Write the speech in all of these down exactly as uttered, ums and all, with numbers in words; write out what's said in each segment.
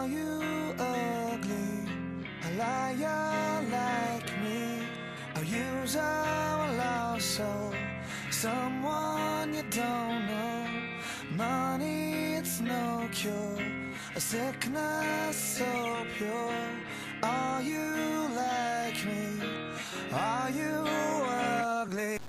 you ugly? A liar like me? Are you a lost soul? Someone you don't know? Money, it's no cure. A sickness so pure. Are you like me? Are you ugly?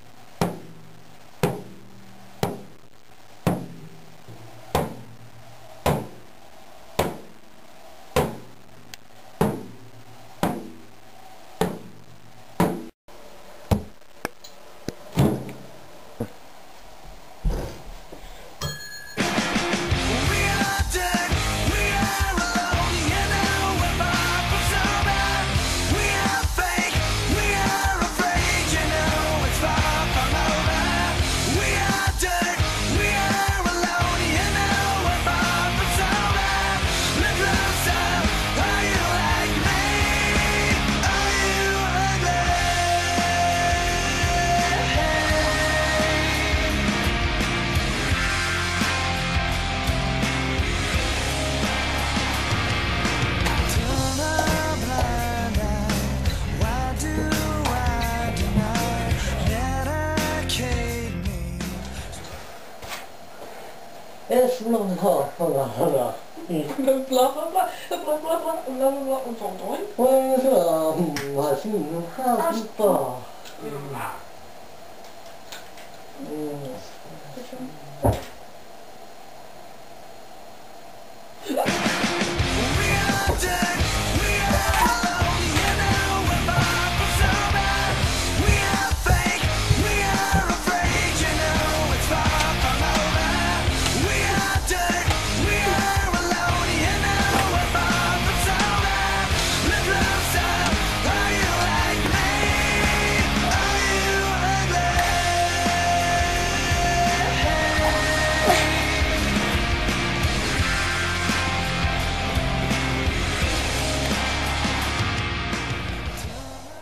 Es bla bla bla bla. Bla bla bla bla bla bla bla bla. On t'entend? Ouais, ça, vas-y, ah, pas.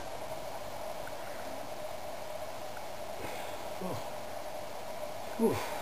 Oof.